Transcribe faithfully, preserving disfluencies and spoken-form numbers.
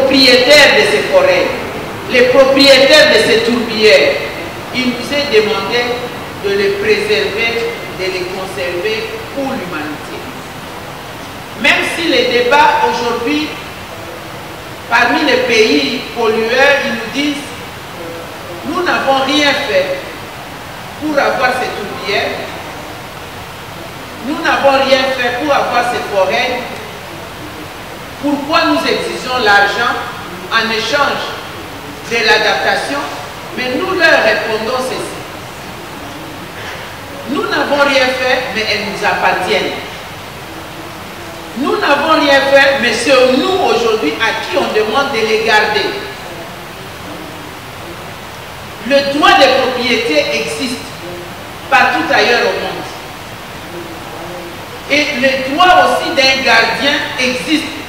propriétaires de ces forêts, les propriétaires de ces tourbières, il nous est demandé de les préserver, de les conserver pour l'humanité. Même si les débats aujourd'hui, parmi les pays pollueurs, ils nous disent nous n'avons rien fait pour avoir ces tourbières, nous n'avons rien fait pour avoir ces forêts, pourquoi nous exigeons l'argent en échange de l'adaptation? Mais nous leur répondons ceci. Nous n'avons rien fait, mais elles nous appartiennent. Nous n'avons rien fait, mais c'est nous aujourd'hui à qui on demande de les garder. Le droit de propriété existe partout ailleurs au monde. Et le droit aussi d'un gardien existe